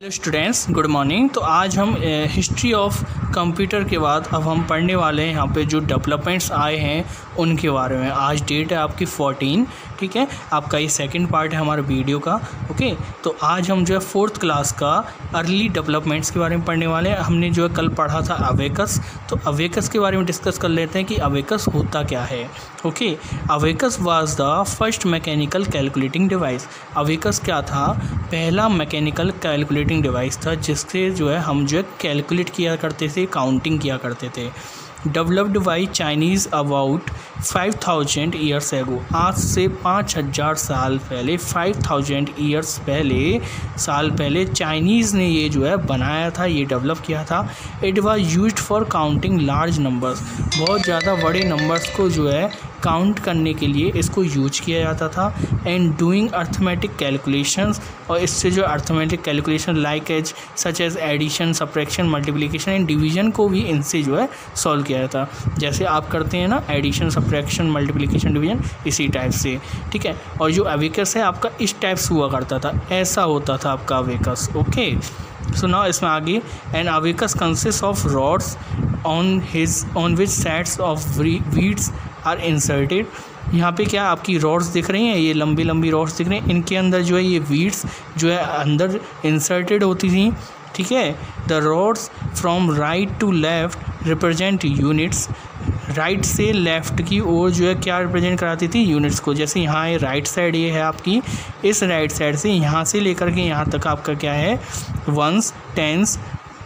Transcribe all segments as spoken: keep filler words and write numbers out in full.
Students good morning. तो आज हम हिस्ट्री ऑफ कंप्यूटर के बाद अब हम पढ़ने वाले हैं यहाँ पे जो डेवलपमेंट्स आए हैं उनके बारे में। आज डेट है आपकी फोर्टीन, ठीक है। आपका ये सेकंड पार्ट है हमारे वीडियो का, ओके। तो आज हम जो है फोर्थ क्लास का अर्ली डेवलपमेंट्स के बारे में पढ़ने वाले हैं। हमने जो है कल पढ़ा था अवेकस, तो अवेकस के बारे में डिस्कस कर लेते हैं कि अवेकस होता क्या है, okay. Abacus was the first mechanical calculating device. अवेकस क्या था? पहला मैकेनिकल कैलकुलेटिंग डिवाइस था जिससे जो है हम जो है कैलकुलेट किया करते थे, काउंटिंग किया करते थे। Developed by Chinese about five thousand years ago. आज से पाँच हज़ार साल पहले, फाइव थाउजेंड ईयर्स पहले साल पहले चाइनीज़ ने ये जो है बनाया था, ये डेवलप किया था। It was used for counting large numbers. बहुत ज़्यादा बड़े नंबर्स को जो है काउंट करने के लिए इसको यूज किया जाता था। एंड डूइंग अर्थमेटिक कैलकुलेशंस, और इससे जो arithmetic calculation like as such as addition, subtraction, multiplication and division को भी इनसे जो है सॉल्व किया जाता। जैसे आप करते हैं ना एडिशन, सब्ट्रैक्शन, मल्टीप्लिकेशन, डिवीजन, इसी टाइप से, ठीक है। और जो अवेकस है आपका इस टाइप से हुआ करता था, ऐसा होता था आपका अवेकस, ओके। सो नाउ इसमें आगे, and abacus consist of rods on his on which sets of beads are inserted. यहाँ पे क्या आपकी रॉड्स दिख रही हैं, ये लंबी लंबी रॉड्स दिख रही हैं, इनके अंदर जो है ये वीड्स जो है अंदर इंसर्टेड होती थी, ठीक है। The rods from right to left represent units. Right से लेफ़्ट की ओर जो है क्या रिप्रेजेंट कराती थी? यूनिट्स को। जैसे यहाँ ये राइट साइड ये है आपकी, इस राइट साइड से यहाँ से लेकर के यहाँ तक आपका क्या है? Ones, tens,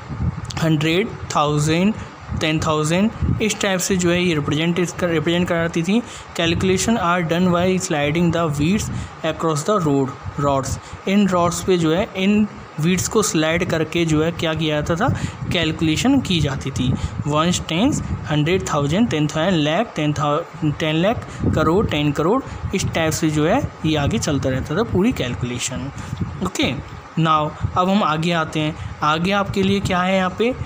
hundred, thousand, ten thousand, इस टाइप से जो है ये रिप्रेजेंट रिप्रेजेंट कराती थी। Calculation are done by sliding the beads across the road rods. इन रॉड्स पे जो है इन वीड्स को स्लाइड करके जो है क्या किया जाता था? कैलकुलेशन की जाती थी। Ones, tens, hundred, thousand, ten thousand, lakh, ten thou ten lakh, crore, ten crore, इस टाइप से जो है ये आगे चलता रहता था पूरी कैलकुलेशन, ओके। नाउ अब हम आगे आते हैं। आगे आपके लिए क्या है यहाँ पे?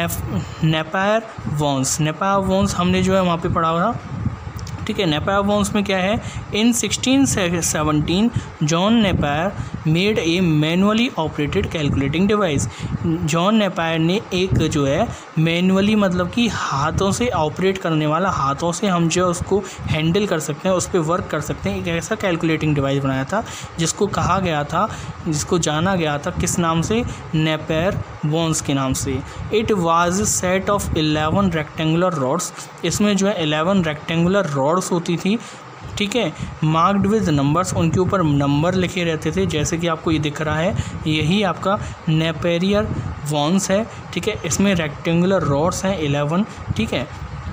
नेफ नेपायर वॉन्स। नेपायर वॉन्स हमने जो है वहाँ पे पढ़ा था, ठीक है। नेपायर वॉन्स में क्या है? In sixteen seventeen John Napier made a manually operated calculating device. John Napier ने एक जो है मैनुअली, मतलब कि हाथों से ऑपरेट करने वाला, हाथों से हम जो है उसको हैंडल कर सकते हैं, उस पर वर्क कर सकते हैं, एक ऐसा कैलकुलेटिंग डिवाइस बनाया था जिसको कहा गया था, जिसको जाना गया था किस नाम से? नेपायर वॉन्स के नाम से। It was set of eleven rectangular rods. इसमें जो है इलेवन रेक्टेंगुलर रॉड्स होती थी, ठीक है। मार्क्ड विद नंबर्स, उनके ऊपर नंबर लिखे रहते थे, जैसे कि आपको ये दिख रहा है, यही आपका नेपेरियर वॉन्स है, ठीक है। इसमें रेक्टेंगुलर रॉड्स हैं इलेवन, ठीक है।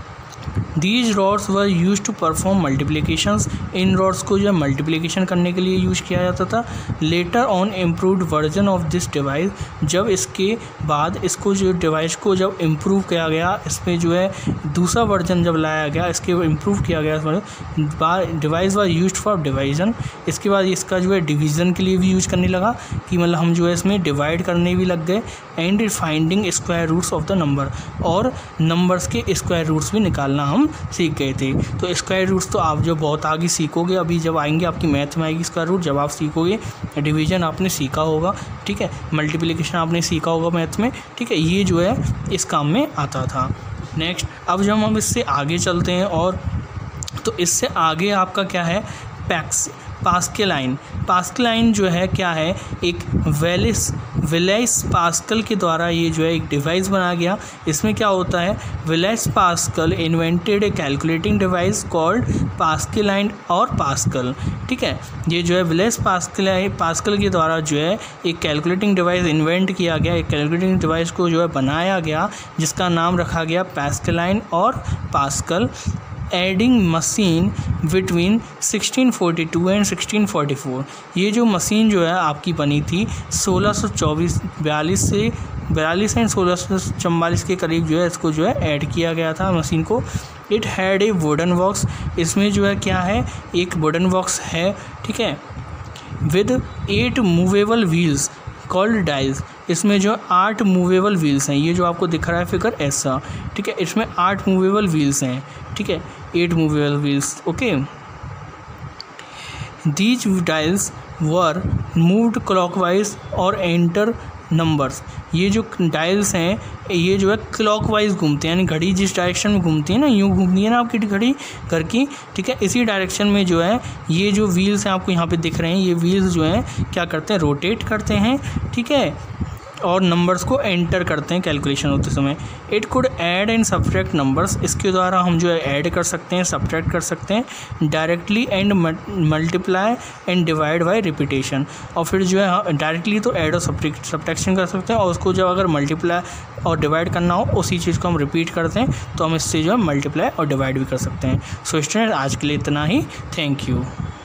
These rods were use to perform multiplications. इन रॉड्स को जो है मल्टीप्लिकेशन करने के लिए यूज किया जाता था। Later on improved version of this device, जब इसके बाद इसको जो डिवाइस को जब इम्प्रूव किया गया, इसमें जो है दूसरा वर्जन जब लाया गया, इसके इम्प्रूव किया गया, device was used for division. इसके बाद इसका जो है डिवीज़न के लिए भी यूज करने लगा, कि मतलब हम जो है इसमें डिवाइड करने भी लग गए। And finding square roots of the number, और नंबर्स के स्क्वायर रूट्स भी निकालना हम सीख गए थे। तो स्क्वायर रूट्स तो आप जो बहुत आगे सीखोगे, अभी जब आएंगे आपकी मैथ में आएगी स्क्वायर रूट, जब आप सीखोगे। डिवीजन आपने सीखा होगा, ठीक है। मल्टीप्लिकेशन आपने सीखा होगा मैथ में, ठीक है। ये जो है इस काम में आता था। नेक्स्ट, अब जब हम इससे आगे चलते हैं, और तो इससे आगे आपका क्या है? PACS Pascaline. पास्कलाइन जो है क्या है? एक वेलिस विलेस पास्कल के द्वारा ये जो है एक डिवाइस बनाया गया। इसमें क्या होता है? Blaise Pascal invented a calculating device called Pascaline और पास्कल, ठीक है। ये जो है विलेस पास्कल पास्कल के द्वारा जो है एक कैलकुलेटिंग डिवाइस इन्वेंट किया गया, एक कैलकुलेटिंग डिवाइस को जो है बनाया गया, जिसका नाम रखा गया पास्कलाइन और Pascal. Adding machine between sixteen forty two and sixteen forty four. ये जो मशीन जो है आपकी बनी थी सोलह सौ चौबीस बयालीस से बयालीस एंड सोलह सौ चौवालीस के करीब जो है इसको जो है ऐड किया गया था मशीन को। It had a wooden box. इसमें जो है क्या है? एक वुडन बॉक्स है, ठीक है, with eight movable wheels called dials. इसमें जो आठ मूवेबल व्हील्स हैं, ये जो आपको दिख रहा है फिगर ऐसा, ठीक है। इसमें आठ मूवेबल व्हील्स हैं, ठीक है, eight movable wheels, okay. These dials were moved clockwise और एंटर नंबर्स। ये जो डायल्स हैं ये जो है क्लॉकवाइज घूमते हैं, यानी घड़ी जिस डायरेक्शन में घूमती है ना, यूँ घूमती है ना आपकी घड़ी घर की, ठीक है, इसी डायरेक्शन में जो है ये जो व्हील्स हैं आपको यहाँ पे दिख रहे हैं, ये व्हील्स जो हैं क्या करते हैं, रोटेट करते हैं, ठीक है, और नंबर्स को एंटर करते हैं कैलकुलेशन होते समय। It could add and subtract numbers, इसके द्वारा हम जो है ऐड कर सकते हैं, सब्ट्रैक्ट कर सकते हैं directly and multiply and divide by repetition. और फिर जो है डायरेक्टली तो ऐड और सब्ट्रैक्शन कर सकते हैं, और उसको जब अगर मल्टीप्लाई और डिवाइड करना हो उसी चीज़ को हम रिपीट करते हैं तो हम इससे जो है मल्टीप्लाई और डिवाइड भी कर सकते हैं। सो स्टूडेंट आज के लिए इतना ही, थैंक यू।